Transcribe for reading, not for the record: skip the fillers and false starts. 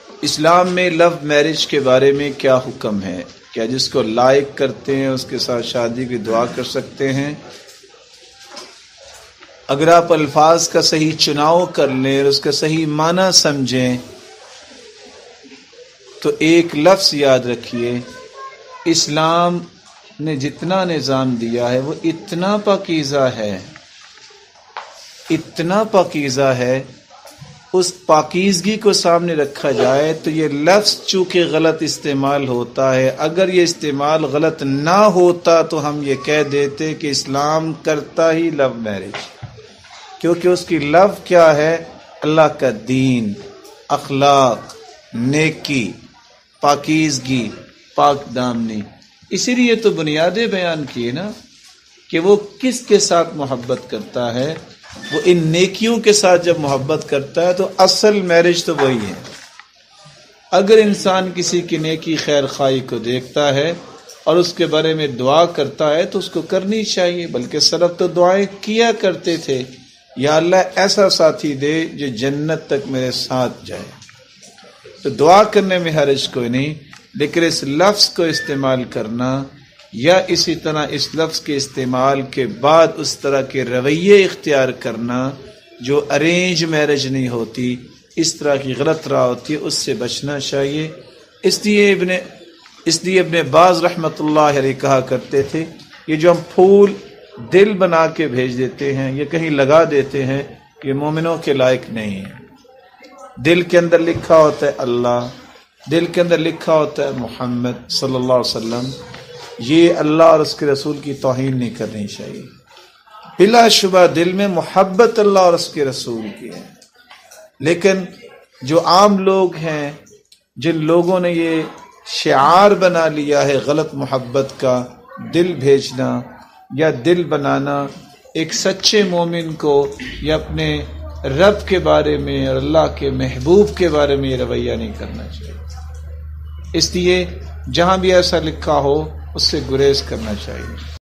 اسلام میں love marriage کے بارے میں کیا حکم ہے؟ کیا جس کو لائق کرتے ہیں اس کے ساتھ شادی کی دعا کر سکتے ہیں؟ اگر آپ الفاظ کا صحیح چناؤ کر لیں اور اس کا صحیح معنی سمجھیں تو ایک لفظ یاد رکھیے، اسلام نے جتنا نظام دیا ہے وہ اتنا پاکیزہ ہے، اتنا پاکیزہ ہے، اس پاکیزگی کو سامنے رکھا جائے تو یہ لفظ چونکہ غلط استعمال ہوتا ہے، اگر یہ استعمال غلط نہ ہوتا تو ہم یہ کہہ دیتے کہ اسلام کرتا ہی لو میرج، کیونکہ اس کی لو کیا ہے؟ اللہ کا دین، اخلاق، نیکی، پاکیزگی، پاک دامنی۔ اسی لیے تو بنیادیں بیان کیے نا کہ وہ کس کے ساتھ محبت کرتا ہے، وہ ان نیکیوں کے ساتھ جب محبت کرتا ہے تو اصل میرج تو وہی ہے۔ اگر انسان کسی کی نیکی خیر خواہی کو دیکھتا ہے اور اس کے بارے میں دعا کرتا ہے تو اس کو کرنی چاہیے، بلکہ سلف تو دعائیں کیا کرتے تھے، یا اللہ ایسا ساتھی دے جو جنت تک میرے ساتھ جائے۔ تو دعا کرنے میں حرج کوئی نہیں، لیکن اس لفظ کو استعمال کرنا یا اسی طرح اس لفظ کے استعمال کے بعد اس طرح کے رویے اختیار کرنا جو ارینج میرج نہیں ہوتی، اس طرح کی غلط راہ ہوتی ہے، اس سے بچنا چاہیے۔ اس لیے ابن باز رحمۃ اللہ علیہ کہا کرتے تھے، یہ جو ہم پھول دل بنا کے بھیج دیتے ہیں، یہ کہیں لگا دیتے ہیں، یہ مومنوں کے لائق نہیں ہے۔ دل کے اندر لکھا ہوتا ہے اللہ، دل کے اندر لکھا ہوتا ہے محمد صلی اللہ علیہ وسلم، یہ اللہ اور اس کے رسول کی توہین نہیں کرنی چاہیے۔ بلا شبہ دل میں محبت اللہ اور اس کے رسول کی ہے، لیکن جو عام لوگ ہیں، جن لوگوں نے یہ شعار بنا لیا ہے غلط محبت کا، دل بھیجنا یا دل بنانا، ایک سچے مومن کو یا اپنے رب کے بارے میں اور اللہ کے محبوب کے بارے میں یہ رویہ نہیں کرنا چاہیے۔ اس لیے جہاں بھی ایسا لکھا ہو اس سے گریز کرنا چاہیے۔